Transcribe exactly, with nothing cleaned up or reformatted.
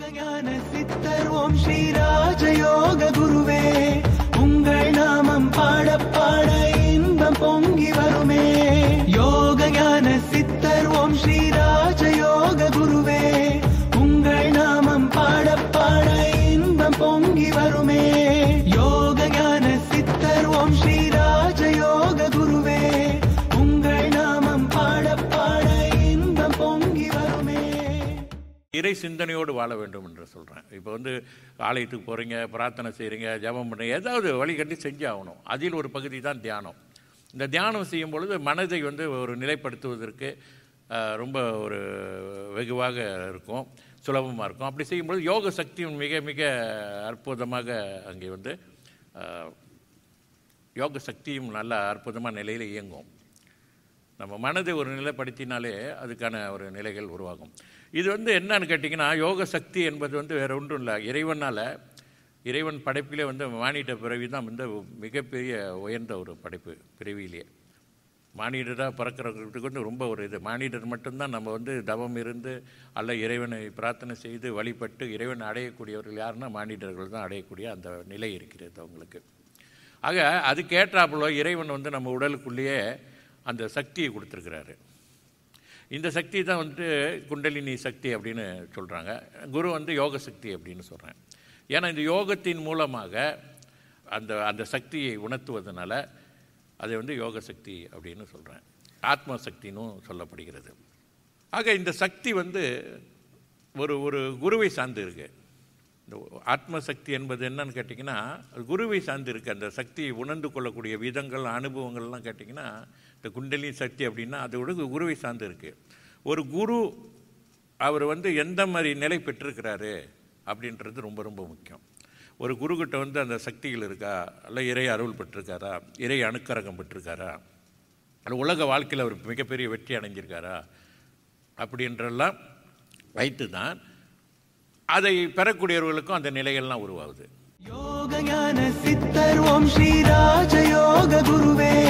யோகஞான சித்தர் ஓம் ஸ்ரீ ராஜயோக குருவே, உங்கள் நாமம் பாட பாட இன்பம் பொங்கி வருமே. யோகஞான சித்தர் ஓம் ஸ்ரீ ராஜயோக குருவே, உங்கள் நாமம் பாட பாட இன்பம் பொங்கி வருமே. யோகஞான சித்தர் ஓம் ஸ்ரீ ராஜயோக குருவே, உங்கள் நாமம் பாட பாட இன்பம் பொங்கி வருமே. இறை சிந்தனையோடு வாழ வேண்டும் என்று சொல்கிறேன். இப்போ வந்து ஆலயத்துக்கு போகிறீங்க, பிரார்த்தனை செய்கிறீங்க, ஜபம் பண்ணுறீங்க, ஏதாவது வழி கட்டி செஞ்சு ஆகணும். அதில் ஒரு பகுதி தான் தியானம். இந்த தியானம் செய்யும் பொழுது மனதை வந்து ஒரு நிலைப்படுத்துவதற்கு ரொம்ப ஒரு வெகுவாக இருக்கும், சுலபமாக இருக்கும். அப்படி செய்யும்பொழுது யோக சக்தியும் மிக மிக அற்புதமாக அங்கே வந்து யோக சக்தியும் நல்ல அற்புதமான நிலையில் இயங்கும். நம்ம மனதை ஒரு நிலைப்படுத்தினாலே அதுக்கான ஒரு நிலைகள் உருவாகும். இது வந்து என்னன்னு கேட்டிங்கன்னா, யோக சக்தி என்பது வந்து வேறு ஒன்றும் இல்லை, இறைவனால் இறைவன் படைப்பிலே வந்து மானிட பிறவி தான் வந்து மிகப்பெரிய உயர்ந்த ஒரு படைப்பு. பிறவியிலேயே மானிடராக பிறக்கிறதுக்கு வந்து ரொம்ப ஒரு இது, மானிடர் மட்டும்தான் நம்ம வந்து தவம் இருந்து அல்ல இறைவனை பிரார்த்தனை செய்து வழிபட்டு இறைவனை அடையக்கூடியவர்கள் யாருன்னா மானிடர்கள் தான் அடையக்கூடிய அந்த நிலை இருக்கிறது அவங்களுக்கு. ஆக அதுக்கேற்றாப்புல இறைவன் வந்து நம்ம உடலுக்குள்ளேயே அந்த சக்தியை கொடுத்துருக்கிறாரு. இந்த சக்தி தான் வந்து குண்டலினி சக்தி அப்படின்னு சொல்கிறாங்க. குரு வந்து யோக சக்தி அப்படின்னு சொல்கிறேன். ஏன்னா இந்த யோகத்தின் மூலமாக அந்த அந்த சக்தியை உணர்த்துவதனால அதை வந்து யோக சக்தி அப்படின்னு சொல்கிறேன். ஆத்ம சக்தினும் சொல்லப்படுகிறது. ஆக இந்த சக்தி வந்து ஒரு ஒரு குருவை சார்ந்து இருக்குது. இந்த ஆத்ம சக்தி என்பது என்னன்னு கேட்டிங்கன்னா, குருவை சார்ந்து இருக்குது. அந்த சக்தியை உணர்ந்து கொள்ளக்கூடிய விதங்கள், அனுபவங்கள்லாம் கேட்டிங்கன்னா, இந்த குண்டலினி சக்தி அப்படின்னா அதோட குருவை சார்ந்து இருக்குது. ஒரு குரு அவர் வந்து எந்த மாதிரி நிலை பெற்றிருக்கிறாரு அப்படின்றது ரொம்ப ரொம்ப முக்கியம். ஒரு குருக்கிட்ட வந்து அந்த சக்திகள் இருக்கா, அல்ல இறை அருள் பெற்றிருக்காரா, இறை அணுக்கரகம் பெற்றிருக்காரா, அல்ல உலக வாழ்க்கையில் அவர் மிகப்பெரிய வெற்றி அடைஞ்சிருக்காரா அப்படின்றெல்லாம் வைத்து தான் அதை பெறக்கூடியவர்களுக்கும் அந்த நிலைகள்லாம் உருவாகுது. யோகஞான சித்தர் ஓம் ஸ்ரீ ராஜயோக குருவே,